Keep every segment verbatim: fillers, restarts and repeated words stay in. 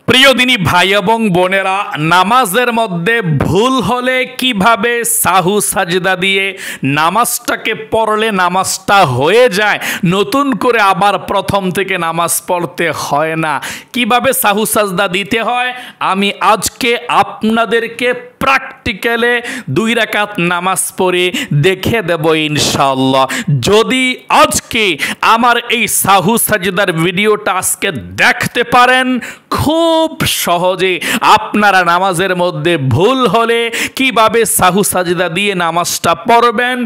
প্রিয় দিনী ভাই এবং বোনেরা, নামাজের মধ্যে ভুল হলে কিভাবে সাহু সাজদা দিয়ে নামাজটাকে পড়লে নামাজটা হয়ে যায়, নতুন করে আবার প্রথম থেকে নামাজ পড়তে হয় না, কিভাবে সাহু সাজদা দিতে হয় আমি আজকে আপনাদেরকে প্র্যাকটিক্যালে দুই রাকাত নামাজ পড়ে দেখে দেব ইনশাআল্লাহ। যদি আজকে আমার এই সাহু সাজদার ভিডিওটা আজকে দেখতে পারেন, খুব সহজে আপনারা নামাজের মধ্যে ভুল হলে কিভাবে সাহু সাজদা দিয়ে নামাজটা পড়বেন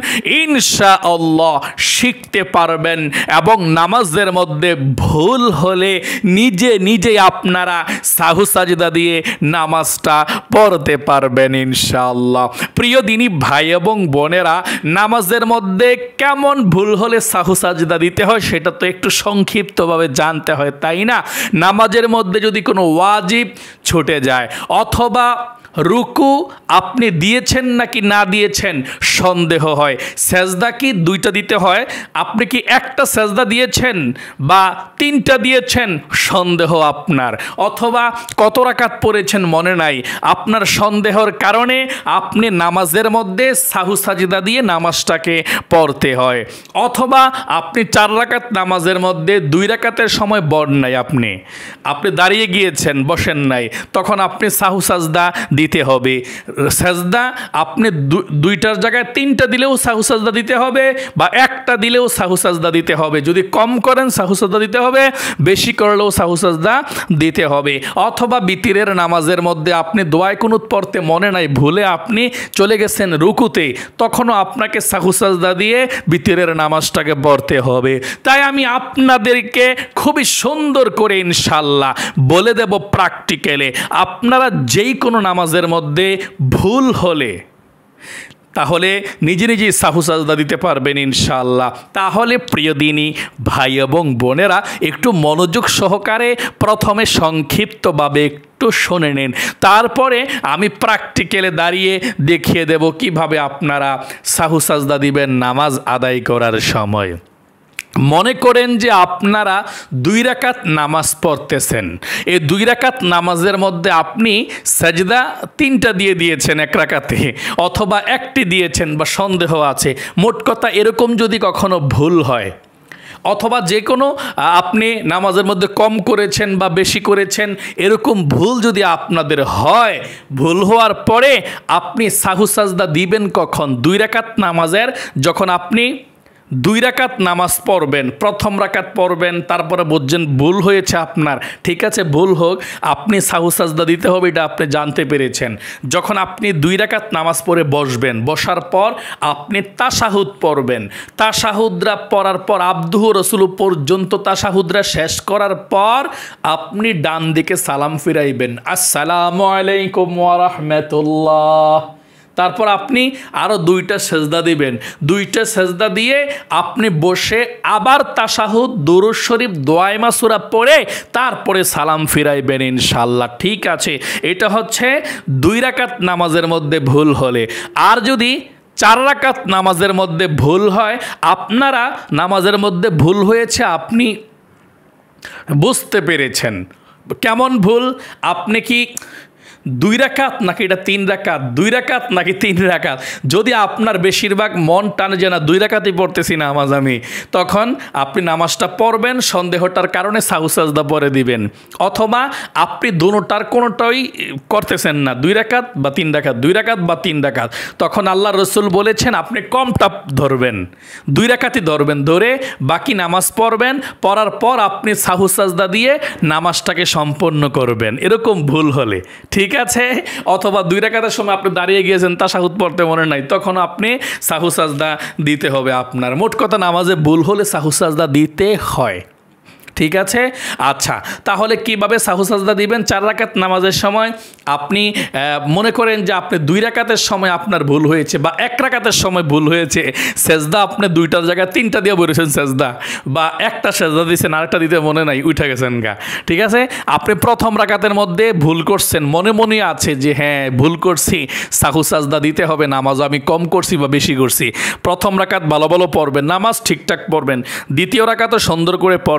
ইনশাআল্লাহ শিখতে পারবেন, এবং নামাজের মধ্যে ভুল হলে নিজে নিজে আপনারা সাহু সাজদা দিয়ে নামাজটা পড়তে পারবেন ইনশাআল্লাহ। প্রিয় দিনী ভাই এবং বোনেরা, নামাজের মধ্যে কেমন ভুল হলে সাহু সাজদা দিতে হয় সেটা তো একটু সংক্ষিপ্তভাবে জানতে হয়, তাই না? নামাজের মধ্যে যদি কোনো ওয়াজিব ছুটে যায় অথবা রুকু আপনি দিয়েছেন নাকি না দিয়েছেন সন্দেহ হয়, সেজদা কি দুইটা দিতে হয়, আপনি কি একটা সেজদা দিয়েছেন বা তিনটা দিয়েছেন সন্দেহ আপনার, অথবা কত রাকাত পড়েছেন মনে নাই, আপনার সন্দেহের কারণে আপনি নামাজের মধ্যে সাহু সাজদা দিয়ে নামাজটাকে পড়তে হয়, অথবা আপনি চার রাকাত নামাজের মধ্যে দুই রাকাতের সময় বড় নাই, আপনি আপনি দাঁড়িয়ে গিয়েছেন বসেন নাই, তখন আপনি সাহু সাজদা দিতে হবে। সাজদা আপনি দুইটার জায়গায় তিনটা দিলেও সাহু সাজদা দিতে হবে, বা একটা দিলেও সাহু সাজদা দিতে হবে, যদি কম করেন সাহু সাজদা দিতে হবে, বেশি করলেও সাহু সাজদা দিতে হবে। অথবা বিতিরের নামাজের মধ্যে আপনি দোয়ায় কুনুত পড়তে মনে নাই, ভুলে আপনি চলে গেছেন রুকুতে, তখনও আপনাকে সাহু সাজদা দিয়ে বিতিরের নামাজটাকে পড়তে হবে। তাই আমি আপনাদেরকে খুবই সুন্দর করে ইনশাআল্লাহ বলে দেব প্র্যাকটিক্যালে, আপনারা যেই কোনো নামাজের মধ্যে ভুল হলে তাহলে নিজে নিজেই সাহু সাজদা দিতে পারবেন ইনশাআল্লাহ। তাহলে প্রিয় দিনী ভাই এবং বোনেরা, একটু মনোযোগ সহকারে প্রথমে সংক্ষিপ্তভাবে একটু শুনে নিন, তারপরে আমি প্র্যাকটিক্যালে দাঁড়িয়ে দেখিয়ে দেব কিভাবে আপনারা সাহু সাজদা দিবেন নামাজ আদায় করার সময়। মনে করেন যে আপনারা দুই রাকাত নামাজ পড়তেছেন, এই দুই রাকাত নামাজের মধ্যে আপনি সাজদা তিনটা দিয়ে দিয়েছেন এক রাকাতে, অথবা একটি দিয়েছেন বা সন্দেহ আছে, মোট কথা এরকম যদি কখনো ভুল হয়, অথবা যে কোনো আপনি নামাজের মধ্যে কম করেছেন বা বেশি করেছেন, এরকম ভুল যদি আপনাদের হয়, ভুল হওয়ার পরে আপনি সাহু সাজদা দিবেন কখন? দুই রাকাত নামাজের যখন আপনি দুই রাকাত নামাজ পড়বেন, প্রথম রাকাত পড়বেন, তারপরে বুঝছেন ভুল হয়েছে আপনার, ঠিক আছে ভুল হোক, আপনি সাহু সাজদা দিতে হবে, এটা আপনি জানতে পেরেছেন। যখন আপনি দুই রাকাত নামাজ পড়ে বসবেন, বসার পর আপনি তাশাহুদ পড়বেন, তাশাহুদরা পড়ার পর আব্দুহু রসুলু পর্যন্ত তাশাহুদরা শেষ করার পর আপনি ডান দিকে সালাম ফিরাইবেন, আসসালামু আলাইকুম ওয়া রাহমাতুল্লাহ। তারপর আপনি আরও দুইটা সেজদা দিবেন, দুইটা সেজদা দিয়ে আপনি বসে আবার তাশাহুদ দুরূদ শরীফ দোয়া মাসুরা পড়ে তারপরে সালাম ফিরাইবেন ইনশাআল্লাহ। ঠিক আছে, এটা হচ্ছে দুই রাকাত নামাজের মধ্যে ভুল হলে। আর যদি চার রাকাত নামাজের মধ্যে ভুল হয়, আপনারা নামাজের মধ্যে ভুল হয়েছে আপনি বুঝতে পেরেছেন, কেমন ভুল, আপনি কি দুই রাকাত নাকি এটা তিন রাকাত, দুই রাকাত নাকি তিন রাকাত, যদি আপনার বেশিরভাগ মন টানে যে না দুই রাকাতই পড়তেছি নামাজ আমি, তখন আপনি নামাজটা পড়বেন, সন্দেহটার কারণে সাহু সাজদা পড়ে দিবেন, অথবা আপনি দুটোটার কোনোটাই করতেছেন না, দুই রাকাত বা তিন রাকাত, দুই রাকাত বা তিন রাকাত, তখন আল্লাহ রসুল বলেছেন আপনি কমটা ধরবেন, দুই রাকাতই ধরবেন, ধরে বাকি নামাজ পড়বেন, পড়ার পর আপনি সাহু সাজদা দিয়ে নামাজটাকে সম্পন্ন করবেন, এরকম ভুল হলে, ঠিক আছে। অথবা দুই রাকাতের সময় আপনি দাঁড়িয়ে গিয়েছেন, তাশাহুদ পড়তে মনে নাই, তখন আপনি সাহু সাজদা দিতে হবে আপনার। মোট কথা নামাজে ভুল হলে সাহু সাজদা দিতে হয়, ঠিক আছে। আচ্ছা, তাহলে কিভাবে সাহু সাজদা দিবেন? চার রাকাত নামাজের সময় আপনি মনে করেন যে আপনি দুই রাকাতের সময় আপনার ভুল হয়েছে বা এক রাকাতের সময় ভুল হয়েছে, সেজদা আপনি দুইটার জায়গায় তিনটা দিয়ে বলেছেন সেজদা, বা একটা সেজদা দিয়েছেন আরেকটা দিতে মনে নাই, উঠে গেছেন গা, ঠিক আছে। আপনি প্রথম রাকাতের মধ্যে ভুল করছেন, মনে মনে আছে যে হ্যাঁ ভুল করছি, সাহু সাজদা দিতে হবে, নামাজ আমি কম করছি বা বেশি করছি, প্রথম রাকাত ভালো ভালো পড়বেন, নামাজ ঠিকঠাক পড়বেন, দ্বিতীয় রাকাতও সুন্দর করে পড়বেন,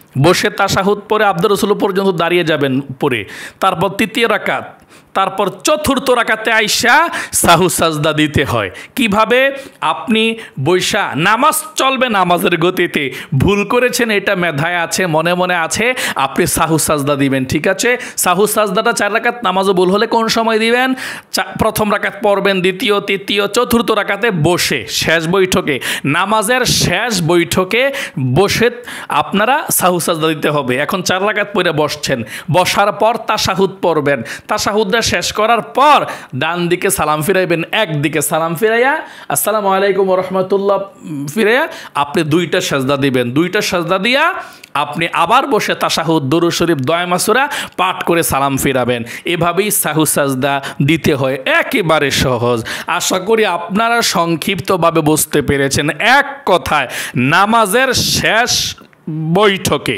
বসে তাশাহুদ পরে আব্দুর রাসূল পর্যন্ত দাঁড়িয়ে যাবেন পরে, তারপর তৃতীয় রাকাত, তারপর চতুর্থ রাকাতে আইসা সাহু সাজদা দিতে হয়। কিভাবে? আপনি বৈশা নামাজ চলবে নামাজের গতিতে, ভুল করেছেন এটা মেধায় আছে, মনে মনে আছে, আপনি সাহু সাজদা দিবেন। ঠিক আছে, সাহু সাজদাটা চার রাকাত নামাজও ভুল হলে কোন সময় দিবেন? প্রথম রাকাত পড়বেন, দ্বিতীয়, তৃতীয়, চতুর্থ রাকাতে বসে, শেষ বৈঠকে, নামাজের শেষ বৈঠকে বসে আপনারা সাহু সাজদা দিতে হবে। এখন চার রাকাত পড়ে বসছেন, বসার পর তাশাহুদ পড়বেন, তাশাহুদটা শেষ করার পর ডান দিকে সালাম ফিরাইবেন, একদিকে সালাম ফিরাইয়া আসসালামু আলাইকুম ওয়া রাহমাতুল্লাহ ফিরাইয়া আপনি দুইটা সাজদা দিবেন। দুইটা সাজদা দিয়া আপনি আবার বসে তাশাহুদ, দুরূদ শরীফ, দোয়া মাসুরা পাঠ করে সালাম ফিরাবেন। এভাবেই সাহু সাজদা দিতে হয়, একেবারে সহজ। আশা করি আপনারা সংক্ষিপ্তভাবে বুঝতে পেরেছেন। এক কথায় নামাজের শেষ বৈঠকে,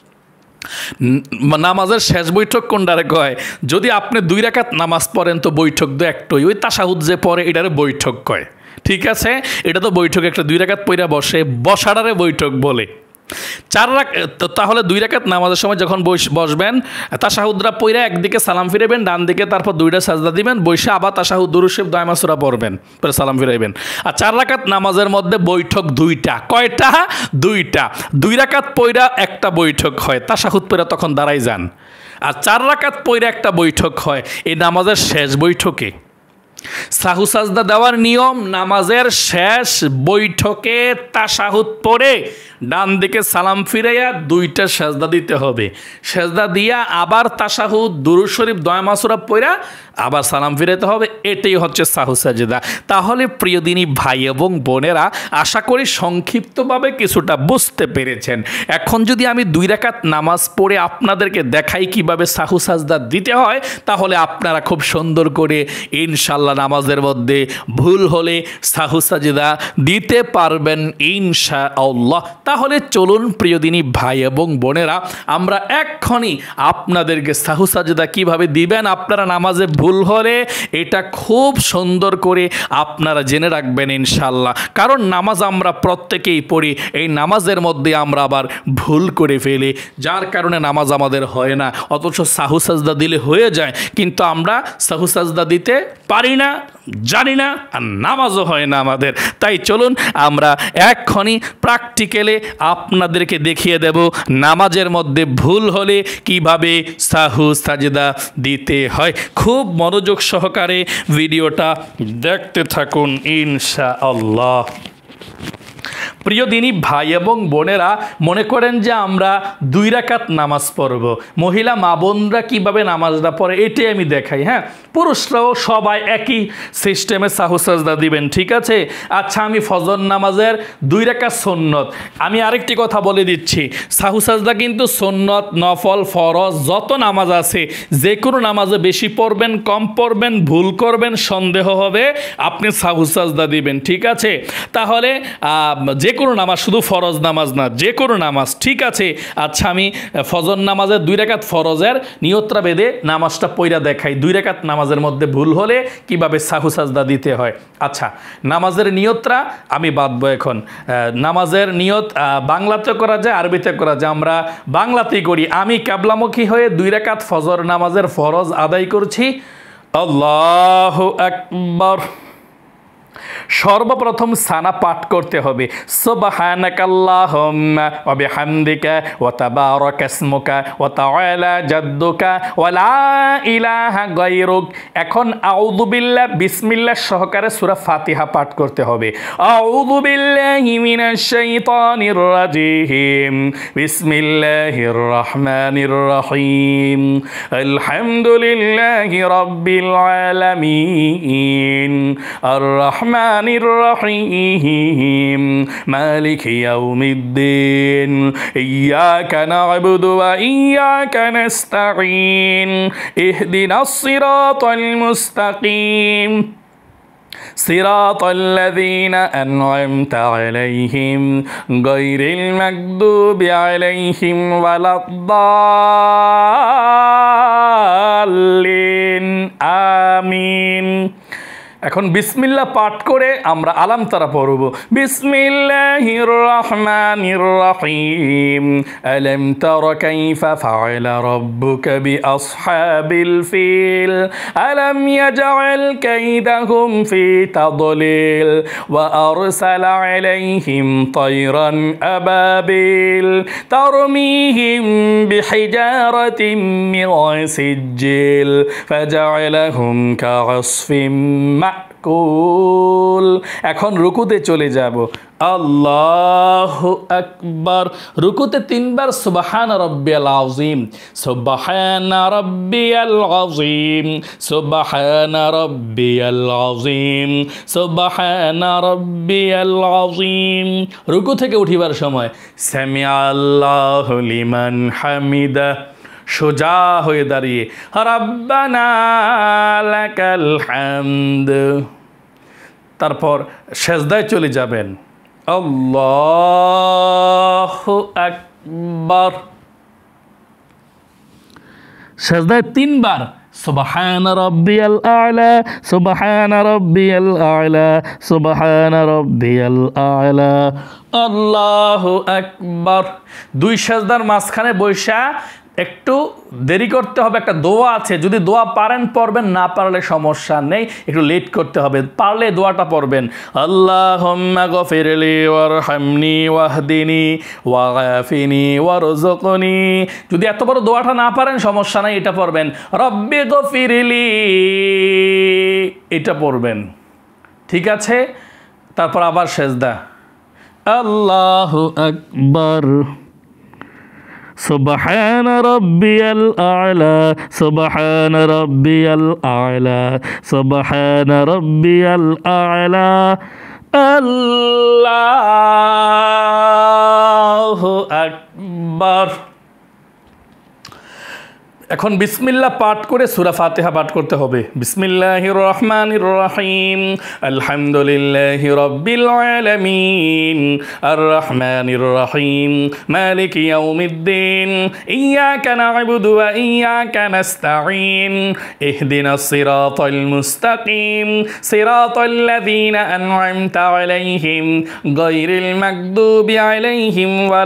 নামাজের শেষ বৈঠক কোনটারে কয়? যদি আপনি দুই রাকাত নামাজ পড়েন তো বৈঠক তো একটাই, ওই তাশাহুদ যে পড়ে এটারে বৈঠক কয়। ঠিক আছে, এটা তো বৈঠক একটা, দুই রাকাত পইরা বসে, বসাটারে বৈঠক বলে। চার রাকাত, তাহলে দুই রাকাত নামাজের সময় যখন বসবেন তাশাহুদরা পইরা একদিকে সালাম ফিরাবেন, ডান দিকে তারপর দুইটা সাজদা দিবেন, বসে আবার তাশাহুদ, দুরূদ শরীফ, দোয়া মাসুরা পড়বেন, পরে সালাম ফিরাইবেন। আর চার রাকাত নামাজের মধ্যে বৈঠক দুইটা। কয়টা? দুইটা। দুই রাকাত পইরা একটা বৈঠক হয়, তাশাহুদ পইরা তখন দাঁড়াই যান। আর চার রাকাত পইরা একটা বৈঠক হয় এই নামাজের শেষ বৈঠকে। সাহু সাজদা দেওয়ার নিয়ম, নামাজের শেষ বৈঠকে তাশাহুদ পড়ে ডান দিকে সালাম ফিরাইয়া দুইটা সাজদা দিতে হবে। সাজদা দিয়া আবার তাশাহুদ, দুরূদ শরীফ, দোয়া মাসুরা পড়া আবার সালাম ফিরাইতে হবে। এটাই হচ্ছে সাহু সাজদা। তাহলে প্রিয় দিনী ভাই এবং বোনেরা, আশা করি সংক্ষিপ্তভাবে কিছুটা বুঝতে পেরেছেন। এখন যদি আমি দুই রাকাত নামাজ পড়ে আপনাদেরকে দেখাই কিভাবে সাহু সাজদা দিতে হয়, তাহলে আপনারা খুব সুন্দর করে ইনশাল্লাহ নামাজের মধ্যে ভুল হলে সাহু সাজদা দিতে পারবেন ইনশাআল্লাহ। তাহলে চলুন প্রিয় দিনী ভাই এবং বোনেরা, আমরা এক্ষুনি আপনাদেরকে সাহু সাজদা কিভাবে দিবেন, আপনারা নামাজে ভুল হলে এটা খুব সুন্দর করে আপনারা জেনে রাখবেন ইনশাল্লাহ। কারণ নামাজ আমরা প্রত্যেকেই পড়ি, এই নামাজের মধ্যে আমরা আবার ভুল করে ফেলি, যার কারণে নামাজ আমাদের হয় না। অথচ সাহু সাজদা দিলে হয়ে যায়, কিন্তু আমরা সাহু সাজদা দিতে পারি না, জানি না, আর নামাজও হয় না আমাদের। তাই চলুন আমরা এক্ষুনি প্র্যাকটিক্যালে আপনাদেরকে দেখিয়ে দেব নামাজের মধ্যে ভুল হলে কিভাবে সাহু সাজদা দিতে হয়। খুব মনোযোগ সহকারে ভিডিওটা দেখতে থাকুন ইনশাআল্লাহ। প্রিয় দিনী ভাই এবং বোনেরা, মনে করেন যে আমরা দুই রাকাত নামাজ পড়ব, মহিলা মা বোনরা কীভাবে নামাজটা পড়ে এটাই আমি দেখাই। হ্যাঁ, পুরুষরাও সবাই একই সিস্টেমে সাহু সাজদা দিবেন। ঠিক আছে, আচ্ছা আমি ফজর নামাজের দুই রাকাত সুন্নত, আমি আরেকটি কথা বলে দিচ্ছি, সাহু সাজদা কিন্তু সুন্নত, নফল, ফরজ যত নামাজ আছে, যে কোনো নামাজে বেশি পড়বেন, কম পড়বেন, ভুল করবেন, সন্দেহ হবে, আপনি সাহু সাজদা দিবেন। ঠিক আছে, তাহলে যে কোনো নামাজ, শুধু ফরজ নামাজ না, যে কোনো নামাজ। ঠিক আছে, আচ্ছা আমি ফজর নামাজের দুই রাকাত ফরজের নিয়তটা বেঁধে নামাজটা পইরা দেখাই। দুই রাকাত নামাজের মধ্যে ভুল হলে কিভাবে সাহু সাজদা দিতে হয়। আচ্ছা, নামাজের নিয়তটা আমি বাঁধবো এখন। নামাজের নিয়ত বাংলাতে করা যায়, আরবিতে করা যায়, আমরা বাংলাতেই করি। আমি কিবলামুখী হয়ে দুই রাকাত ফজর নামাজের ফরজ আদায় করছি। আল্লাহু আকবার। সর্বপ্রথম সানা পাঠ করতে হবে, সুবহানাকাল্লাহুম্মা ওয়া বিহামদিকা ওয়া তাবারাকা ইসমুকা ওয়া তাআলা জাদ্দুকা ওয়া লা ইলাহা গায়রুক। এখন আউযু বিল্লাহ, বিসমিল্লাহ সহকারে সূরা ফাতিহা পাঠ করতে হবে। আউযু বিল্লাহি মিনাশ শাইতানির রাজিম, বিসমিল্লাহির রহমানির রহিম, আলহামদুলিল্লাহি রাব্বিল আলামিন, আর রহমানির রহিম, মালিকি ইয়াউমিদ্দিন, ইয়্যাকা না'বুদু ওয়া ইয়্যাকা নাস্তাঈন, ইহদিনাস সিরাতাল মুস্তাকিম, সিরাতাল্লাযীনা আন'আমতা আলাইহিম গায়রিল মাগদুবি আলাইহিম ওয়ালাদ-দাল্লিন, আমিন। এখন বিসমিল্লাহ পাঠ করে আমরা আলাম তারা পড়ব। বিসমিল্লাহির রহমানির রহিম। আলাম তারা কাইফা ফাআলা রাব্বুকা বিআসহাবিল ফিল। আলাম ইয়াজআল কাইদাহুম ফি তাদলিল ওয়া আরসালা আলাইহিম তায়রান আবাবিল তারমিহিম বিহিজারাতিন মিন সিজ্জিল ফাজআলাহুম কাআসফিম মাকুল। এখন রুকুতে চলে যাব। আল্লাহু আকবার। রুকুতে তিনবার সুবহান রাব্বিয়াল আযীম, সুবহান রাব্বিয়াল আযীম, সুবহান রাব্বিয়াল আযীম, সুবহান রাব্বিয়াল আযীম। রুকু থেকে উঠিবার সময় সামিআল্লাহু লিমান হামিদা, সোজা হয়ে দাঁড়িয়ে রাব্বানা লাকাল হামদ। তারপর সেজদায় চলে যাবেন। আল্লাহু আকবার। সেজদায় তিনবার সুবহান রাব্বিয়াল আ'লা, সুবহান রাব্বিয়াল আ'লা, সুবহান রাব্বিয়াল আ'লা। আল্লাহু আকবার। দুই সেজদার মাঝখানে বৈশা একটু দেরি করতে হবে, একটা দোয়া আছে, যদি দোয়া পারেন পড়বেন, না পারলে সমস্যা নেই, একটু লেট করতে হবে, পারলে দোয়াটা পড়বেন। আল্লাহুম্মা গফিরলি ওয়ারহামনি ওয়াহদিনি ওয়াআফিনি ওয়ারযুকনি। যদি এত বড় দোয়াটা না পারেন সমস্যা নাই, এটা পড়বেন। রব্বি গফিরলি, এটা পড়বেন, ঠিক আছে। তারপর আবার সেজদা। আল্লাহু আকবার। সুবহান রাব্বিয়াল আ'লা, সুবহান রাব্বিয়াল আ'লা, সুবহান রাব্বিয়াল আ'লা। আল্লাহু আকবার। এখন বিসমিল্লাহ পাঠ করে সূরা ফাতিহা পাঠ করতে হবে। বিসমিল্লাহির রহমানির রহিম। আলহামদুলিল্লাহি রাব্বিল আলামিন আর রহমানির রহিম মালিকি ইয়াউমিদ্দিন ইয়্যাকা না'বুদু ওয়া ইয়্যাকা নাস্তাঈন ইহদিনাস সিরাতাল মুস্তাকিম সিরাতাল লাযীনা আন'আমতা আলাইহিম গায়রিল মাগদুবি আলাইহিম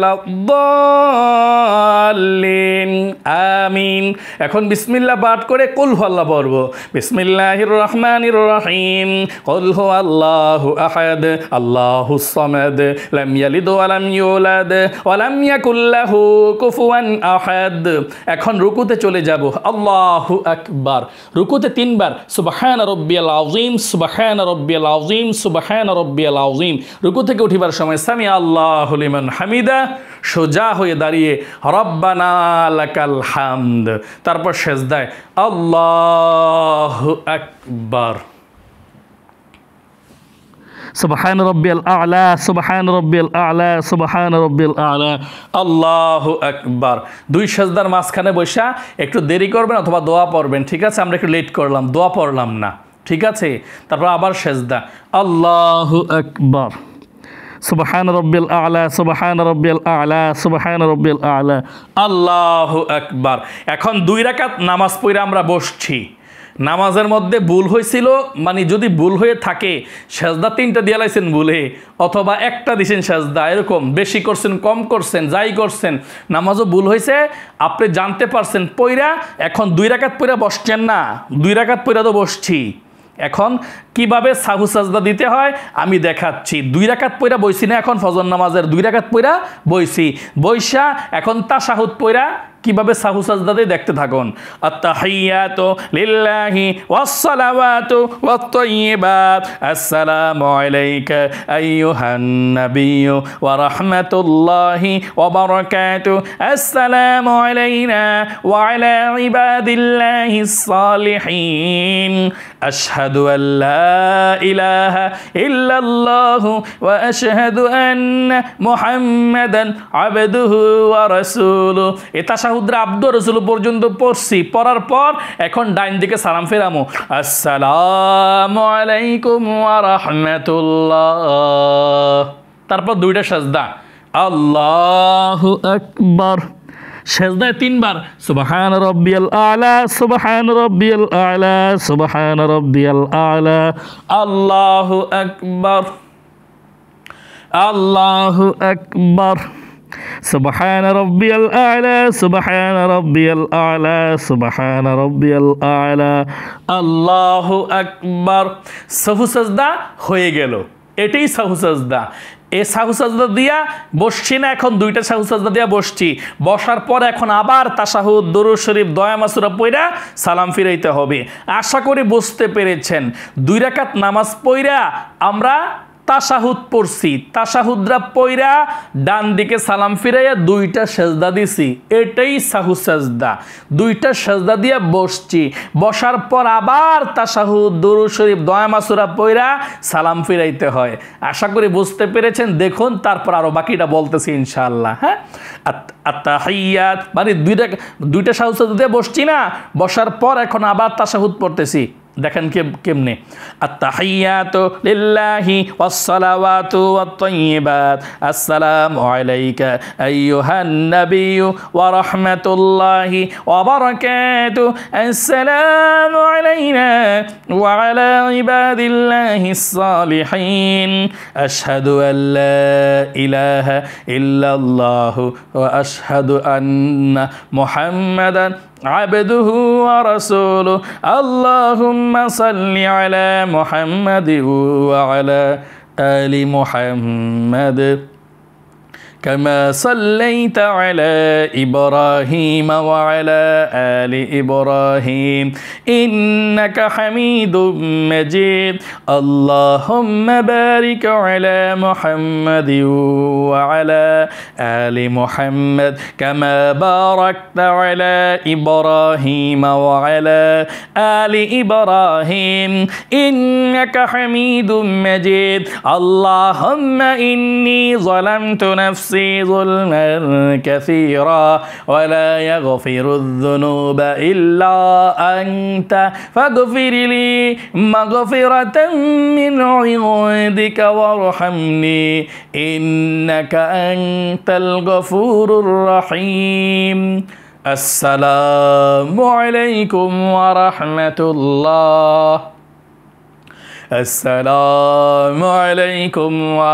ওয়ালাদ-দাল্লিন আমিন। এখন বিসমিল্লাহ পাঠ করে কুল হুয়াল্লাহ পড়ব। বিসমিল্লাহির রহমানির রহিম। কুল হুয়াল্লাহু আহাদ আল্লাহুস সামাদ লাম ইয়ালিদ ওয়া লাম ইউলাদ ওয়া লাম ইয়াকুল লাহু কুফুয়ান আহাদ। এখন রুকুতে চলে যাব। আল্লাহু আকবার। রুকুতে তিনবার সুবহান রাব্বিয়াল আযীম, সুবহান রাব্বিয়াল আযীম, সুবহান রাব্বিয়াল আযীম। রুকু থেকে উঠিবার সময় সামি আল্লাহু লিমান হামিদা, সোজা হয়ে দাঁড়িয়ে রব্বানা লাকাল হামদ। তারপর সেজদায় আল্লাহু আকবার। সুবহান রাব্বিয়াল আ'লা, সুবহান রাব্বিয়াল আ'লা, সুবহান রাব্বিয়াল আ'লা। আল্লাহু আকবার। দুই সেজদার মাঝখানে বসা একটু দেরি করবেন অথবা দোয়া পড়বেন, ঠিক আছে। আমরা একটু লেট করলাম, দোয়া পড়লাম না, ঠিক আছে। তারপর আবার সেজদা। আল্লাহু আকবার। সুবহান রাব্বিয়াল আ'লা, সুবহান রাব্বিয়াল আ'লা, সুবহান রাব্বিয়াল আ'লা। আল্লাহু আকবার। এখন দুই রাকাত নামাজ পড়ে আমরা বসছি। নামাজের মধ্যে ভুল হয়েছিল, মানে যদি ভুল হয়ে থাকে সেজদা তিনটা দিয়ে লাইছেন ভুলে, অথবা একটা দিছেন সেজদা, এরকম বেশি করছেন কম করছেন যাই করছেন, নামাজও ভুল হয়েছে, আপনি জানতে পারছেন পইরা, এখন দুই রাকাত পইরা বসছেন না, দুই রাকাত পইরা তো বসছি। এখন কিভাবে সাহু সাজদা দিতে হয় আমি দেখাচ্ছি। দুই রাকাত পইরা বইছি না, এখন ফজর নামাজের দুই রাকাত পইরা বইছি, বইসা এখন তাশাহুদ পইরা কিভাবে সাহু সাজদা দিয়ে দেখতে থাকুন। আত-তাহিয়াতু লিল্লাহি ওয়াস-সালাওয়াতু ওয়াত-তাইয়্যিবাত আসসালামু আলাইকা আইয়ুহান নাবিয়্যু ওয়া রাহমাতুল্লাহি ওয়া বারাকাতুহু আসসালামু আলাইনা ওয়া আলা ইবাদিল্লাহিস সালিহিন আশহাদু আল লা ইলাহা ইল্লাল্লাহু ওয়া আশহাদু আন্না মুহাম্মাদান আবদুহু ওয়া রাসূলুহু। এটা শাহুদরা আব্দুর রাসূল পর্যন্ত পড়ছি, পড়ার পর এখন ডাইন দিকে সালাম ফেরামো, আসসালামু আলাইকুম ওয়া রাহমাতুল্লাহ। তারপর দুইটা সাজদা। আল্লাহু আকবার। সেজদায় তিনবার সুবহান রাব্বিয়াল আলা সুবহান রাব্বিয়াল আলা সুবহান রাব্বিয়াল আলা আল্লাহু আকবার আল্লাহু আকবার সুবহান রাব্বিয়াল আলা সুবহান রাব্বিয়াল আলা সুবহান রাব্বিয়াল আলা আল্লাহু আকবার। সাহু সাজদা হয়ে গেল, এটাই সাহু সাজদা। এই সাহু সাজদা দিয়া বসছি না, এখন দুইটা সাহু সাজদা দিয়া বসছি। বসার পর এখন আবার তাশাহুদ, দুরূদ শরীফ, দোয়া মাসুরা পইরা সালাম ফিরাইতে হবে। আশা করি বুঝতে পেরেছেন। দুই রাকাত নামাজ পইরা আমরা তাশাহুদ পড়ছি, তাশাহুদরা পইরা ডান দিকে সালাম ফিরাইয়া দুইটা সেজদা দিছি, এটাই সাহু সাজদা। দুইটা সেজদা দিয়ে বসছি, বসার পর আবার তাশাহুদ, দুরূদ শরীফ, দোয়া মাসুরা পইরা সালাম ফিরাইতে হয়। আশা করি বুঝতে পেরেছেন। দেখুন তারপর আরো বাকিটা বলতেছি ইনশাআল্লাহ। হ্যাঁ, আত-তাহিয়াত মানে দুইটা দুইটা সাহু সাজদা দিয়ে বসছি না, বসার পর এখন আবার তাশাহুদ পড়তেছি। দেখেন কেমনে, আত-তাহিয়াতু লিল্লাহি ওয়াস-সালাওয়াতু ওয়াত-তাইয়্যিবাত আসসালামু আলাইকা আইয়ুহান নাবিয়্যু ওয়া রাহমাতুল্লাহি ওয়া বারাকাতুহু আসসালামু আলাইনা ওয়া আলা ইবাদিল্লাহিস সালিহিন আশহাদু আল লা ইলাহা ইল্লাল্লাহু ওয়া আশহাদু আন্না মুহাম্মাদান عبده ورسوله اللهم صل على محمد وعلى آل محمد كما صليت على إبراهيم وعلى آل إبراهيم إنك حميد مجيد اللهم بارك على محمد وعلى آل محمد كما باركت على إبراهيم وعلى آل إبراهيم إنك حميد مجيد اللهم إني ظلمت نفسي ظلما كثيرا ولا يغفر الذنوب إلا أنت فاغفر لي مغفرة من عندك وارحمني إنك أنت الغفور الرحيم السلام عليكم ورحمة الله আসসালামু আলাইকুম ওয়া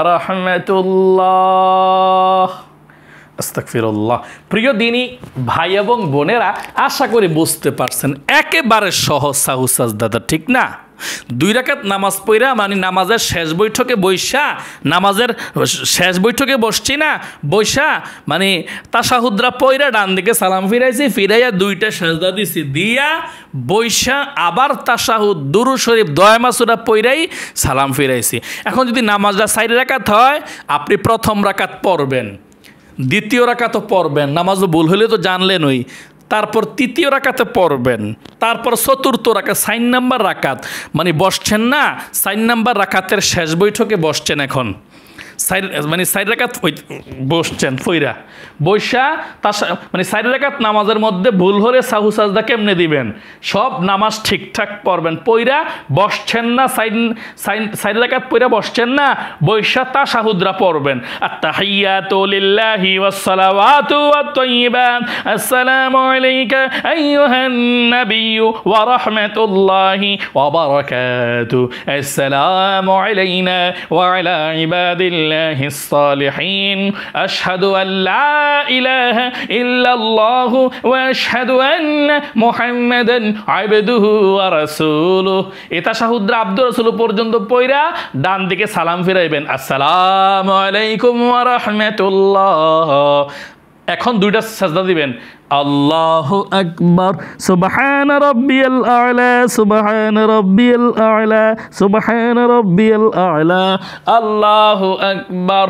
রাহমাতুল্লাহ। আস্তাগফিরুল্লাহ। প্রিয় দিনী ভাই এবং বোনেরা, আশা করি বুঝতে পারছেন একেবারে সহজ সাহু সাজদাটা, ঠিক না? দুই রাকাত নামাজ পড়া মানে নামাজের শেষ বৈঠকে বৈশা, নামাজের শেষ বৈঠকে বসছি না, বৈশা মানে তাশাহুদরা পড়া ডান দিকে সালাম ফিরাইছি, ফিরাইয়া দুইটা সেজদা দিছি, দিয়া বৈশা আবার তাশাহুদ, দুরূদ শরীফ, দোয়া মাসুরা পড়াই সালাম ফিরাইছি। এখন যদি নামাজটা চার রাকাত হয়, আপনি প্রথম রাকাত পড়বেন, দ্বিতীয় রাকাতও পড়বেন, নামাজও ভুল হলে তো জানলেনই, তারপর তৃতীয় রাকাতে পড়বেন, তারপর চতুর্থ রাকাত, চার নাম্বার রাকাত মানে বসছেন না, চার নাম্বার রাকাতের শেষ বৈঠকে বসছেন। এখন সাইড মানে সাইড রাকাত বসছেন, ফইরা বৈশা তার মানে সাইড রাকাত নামাজের মধ্যে ভুল হলে সাহু সাজদা কেমনে দিবেন, সব নামাজ ঠিকঠাক পড়বেন। পইরা বসছেন না, সাইড সাইড রাকাত পইরা বসছেন না, বৈশা তাশাহুদরা পড়বেন। আত-তাহিয়াতু লিল্লাহি ওয়াস-সালাওয়াতু ওয়াত-তাইয়্যিবাত আসসালামু আলাইকা আইয়ুহান নাবিয়্যু ওয়া রাহমাতুল্লাহি ওয়া বারাকাতুহু আসসালামু আলাইনা ওয়া আলা ইবাদিল্লাহি الصالحين أشهد أن لا إله إلا الله وأشهد أن محمدا عبده ورسوله। এটা তাশাহুদরা আব্দুর রাসূল পর্যন্ত পয়রা ডান দিকে সালাম ফিরাইবেন, আসসালামু আলাইকুম ওয়া রাহমাতুল্লাহ। এখন দুইটা সাজদা দিবেন, আল্লাহু আকবার, সুবহান রাব্বিয়াল আ'লা, সুবহান রাব্বিয়াল আ'লা, সুবহান রাব্বিয়াল আ'লা, আল্লাহু আকবার,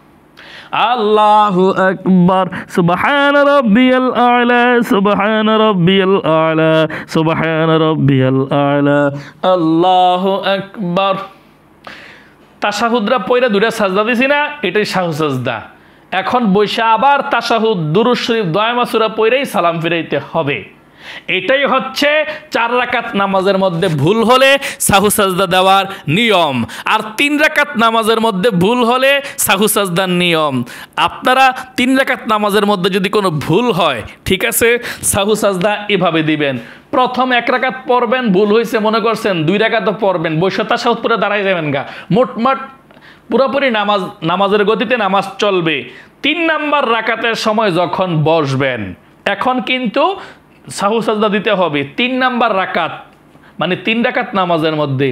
আল্লাহু আকবার, সুবহান রাব্বিয়াল আ'লা, সুবহান রাব্বিয়াল আ'লা, সুবহান রাব্বিয়াল আ'লা, আল্লাহু আকবার। তাশাহুদরা পয়রা দুইটা সাজদা দিছি না, এটাই সাহু সাজদা। এখন বৈশা আবার তাশাহুদ, দুরূদ শরীফ, দোয়া মাসুরা পড়েই সালাম ফিরাইতে হবে। এটাই হচ্ছে চার রাকাত নামাজের মধ্যে ভুল হলে সাহু সাজদা দেওয়ার নিয়ম। আর তিন রাকাত নামাজের মধ্যে ভুল হলে সাহু সাজদার নিয়ম। আপনারা তিন রাকাত নামাজের মধ্যে যদি কোনো ভুল হয়, ঠিক আছে, সাহু সাজদা এভাবে দিবেন। প্রথম এক রাকাত পড়বেন, ভুল হয়েছে মনে করছেন, দুই রাকাতও পড়বেন, বৈশা তাশাহুদ পরে দাঁড়াই যাবেন গা, মোটমাট পুরোপুরি নামাজ নামাজের গতিতে নামাজ চলবে। তিন নাম্বার রাকাতের সময় যখন বসবেন, এখন কিন্তু সাহু সাজদা দিতে হবে। তিন নাম্বার রাকাত মানে তিন রাকাত নামাজের মধ্যে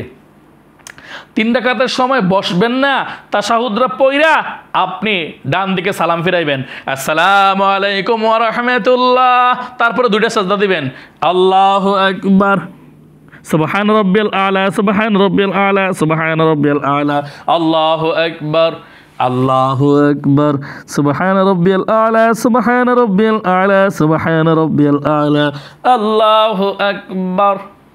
তিন রাকাতের সময় বসবেন না, তাশাহুদরা পইরা আপনি ডান দিকে সালাম ফিরাইবেন, আসসালামু আলাইকুম ওয়া রাহমাতুল্লাহ, তারপরে দুইটা সাজদা দিবেন, আল্লাহু আকবার, সুবহান রাব্বিল আলা, সুবহান রাব্বিল আলা, সুবহান রাব্বিল আলা, আল্লাহু আকবার, আল্লাহু আকবার, সুবহান রাব্বিল আলা, সুবহান রাব্বিল আলা, সুবহান রাব্বিল আলা, আল্লাহু আকবার।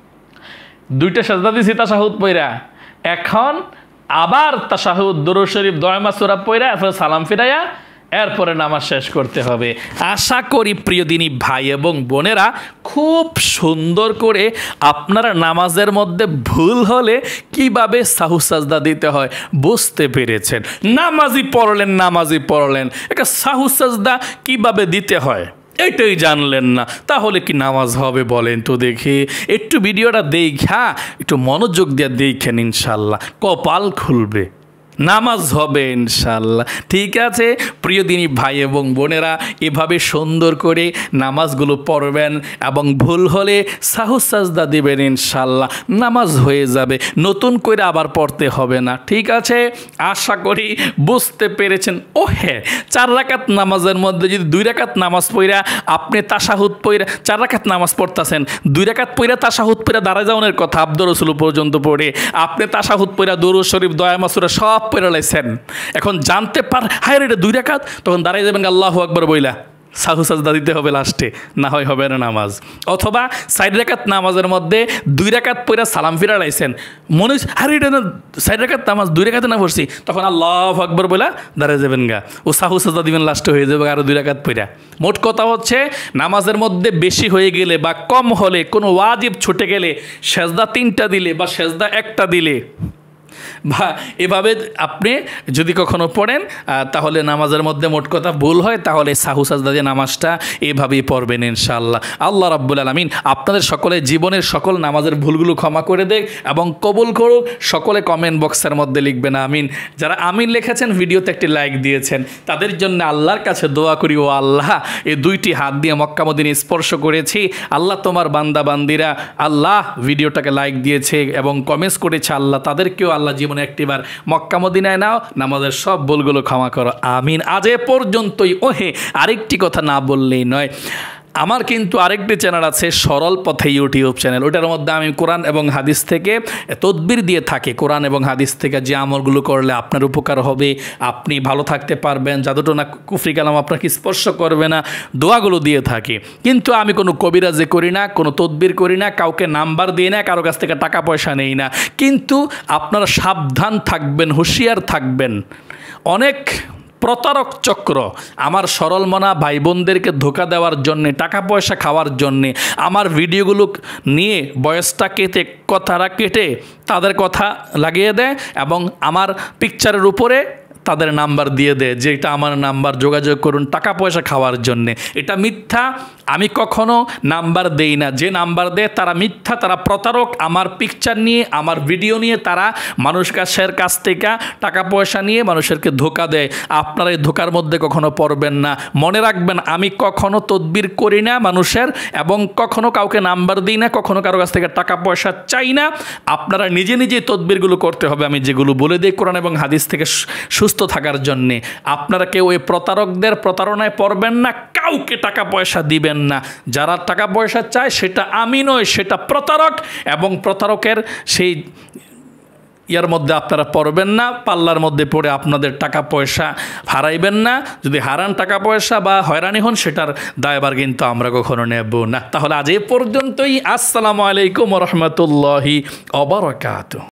দুইটা সাজদা দিছি তাশাহুদ পইরা, এখন আবার তাশাহুদ, দুরূদ শরীফ, দোয়া সূরা পইরা এরপর সালাম ফিরাইয়া এরপরে নামাজ শেষ করতে হবে। আশা করি প্রিয় দিনী ভাই এবং বোনেরা খুব সুন্দর করে আপনারা নামাজের মধ্যে ভুল হলে কিভাবে সাহু সাজদা দিতে হয় বুঝতে পেরেছেন। নামাজি পড়লেন নামাজি পড়লেন একটা সাহু সাজদা কিভাবে দিতে হয় এটাই জানলেন না, তাহলে কি নামাজ হবে বলেন তো দেখি? একটু ভিডিওটা দেখা একটু মনোযোগ দিয়ে দেখেন, ইনশাল্লাহ কপাল খুলবে, নামাজ হবে ইনশাল্লাহ। ঠিক আছে প্রিয় দিনী ভাই এবং বোনেরা, এভাবে সুন্দর করে নামাজগুলো পড়বেন এবং ভুল হলে সাহু সাজদা দিবেন, ইনশাল্লাহ নামাজ হয়ে যাবে, নতুন করে আবার পড়তে হবে না। ঠিক আছে, আশা করি বুঝতে পেরেছেন। ও হ্যাঁ, চার রাকাত নামাজের মধ্যে যদি দুই রাকাত নামাজ পড়া আপনি তাশাহুদ পড়া, চার রাকাত নামাজ পড়তেছেন, দুই রাকাত পড়া তাশাহুদ পড়া দাঁড়া যাওয়ার কথা আব্দুর রাসূল পর্যন্ত পড়ে আপনি তাশাহুদ পড়া দুরূদ শরীফ, দোয়া মাসুরা সব পড়ে লাইছেন, এখন জানতে পার হায় রে এটা দুই রাকাত, তখন দাঁড়াই যাবেন আল্লাহু আকবার বইলা সাহু সাজদা দিতে হবে লাস্টে, না হয় হবে না নামাজ। অথবা সাইড রাকাত নামাজের মধ্যে দুই রাকাত পড়া সালাম ফিরা লাইছেন, মনে হচ্ছে আরে এটা না সাইড রাকাত নামাজ, দুই রাকাতে না পড়ছি, তখন আল্লাহু আকবার বইলা দাঁড়াই যাবেন গা, ও সাহু সাজদা দিবেন লাস্টে, হয়ে যাবে আরো দুই রাকাত পড়া। মোট কথা হচ্ছে নামাজের মধ্যে বেশি হয়ে গেলে বা কম হলে, কোনো ওয়াজিব ছুটে গেলে, সেজদা তিনটা দিলে বা সেজদা একটা দিলে বা এভাবে আপনি যদি কখনো পড়েন তাহলে নামাজের মধ্যে মোট কথা ভুল হয়, তাহলে সাহু সাজদা দিয়ে নামাজটা এভাবেই পড়বেন ইনশাআল্লাহ। আল্লাহ রাব্বুল আলামিন আপনাদের সকলের জীবনের সকল নামাজের ভুলগুলো ক্ষমা করে দেখ এবং কবুল করুক। সকলে কমেন্ট বক্সের মধ্যে লিখবেন আমিন। যারা আমিন লিখেছেন, ভিডিওতে একটি লাইক দিয়েছেন, তাদের জন্য আল্লাহর কাছে দোয়া করি, ও আল্লাহ এই দুইটি হাত দিয়ে মক্কা মদিনা স্পর্শ করেছি, আল্লাহ তোমার বান্দা বান্দিরা আল্লাহ ভিডিওটাকে লাইক দিয়েছে এবং কমেন্টস করেছে, আল্লাহ তাদেরকেও আল্লাহ জীবনে একটিবার মক্কা মদিনায় নাও, নামাজের সব ভুলগুলো ক্ষমা করো আমিন। আজ এ পর্যন্তই। ওহে আরেকটি কথা না বললেই নয়, আমার কিন্তু আরেকটি চ্যানেল আছে সরল পথে ইউটিউব চ্যানেল, ওটার মধ্যে আমি কোরআন এবং হাদিস থেকে তদবির দিয়ে থাকি। কোরআন এবং হাদিস থেকে যে আমলগুলো করলে আপনার উপকার হবে, আপনি ভালো থাকতে পারবেন, জাদুটোনা কুফরি কালাম আপনাকে স্পর্শ করবে না, দোয়াগুলো দিয়ে থাকি। কিন্তু আমি কোনো কবিরাজি করি না, কোনো তদবির করি না, কাউকে নাম্বার দিই না, কারো কাছ থেকে টাকা পয়সা নেই না। কিন্তু আপনারা সাবধান থাকবেন, হুঁশিয়ার থাকবেন। অনেক প্রতারক চক্র আমার সরল মনা ভাই বোনদেরকে ধোকা দেওয়ার জন্যে, টাকা পয়সা খাওয়ার জন্যে আমার ভিডিওগুলো নিয়ে বয়সটা কেটে, কথাটা কেটে তাদের কথা লাগিয়ে দেয় এবং আমার পিকচারের উপরে তাদের নাম্বার দিয়ে দেয় যে এটা আমার নাম্বার, যোগাযোগ করুন টাকা পয়সা খাওয়ার জন্যে। এটা মিথ্যা, আমি কখনো নাম্বার দেই না। যে নাম্বার দেয় তারা মিথ্যা, তারা প্রতারক। আমার পিকচার নিয়ে, আমার ভিডিও নিয়ে তারা মানুষের কাছ থেকে টাকা পয়সা নিয়ে মানুষেরকে ধোকা দেয়। আপনারা এই ধোকার মধ্যে কখনো পড়বেন না। মনে রাখবেন, আমি কখনো তদবির করি না মানুষের এবং কখনো কাউকে নাম্বার দিই না, কখনো কারো কাছ থেকে টাকা পয়সা চাই না। আপনারা নিজে নিজেই তদবিরগুলো করতে হবে, আমি যেগুলো বলে দিই কোরআন এবং হাদিস থেকে সুস্থ থাকার জন্যে। আপনারা কেউ এই প্রতারকদের প্রতারণায় পড়বেন না, কাউকে টাকা পয়সা দিবেন না। যারা টাকা পয়সা চায় সেটা আমি নয়, সেটা প্রতারক, এবং প্রতারকের সেই ইয়ার মধ্যে আপনারা পড়বেন না, পাল্লার মধ্যে পড়ে আপনাদের টাকা পয়সা হারাইবেন না। যদি হারান টাকা পয়সা বা হয়রানি হন, সেটার দায়ভার কিন্তু আমরা কখনো নেব না। তাহলে আজ এ পর্যন্তই। আসসালামু আলাইকুম ওয়া রাহমাতুল্লাহি ওয়া বারাকাতুহু।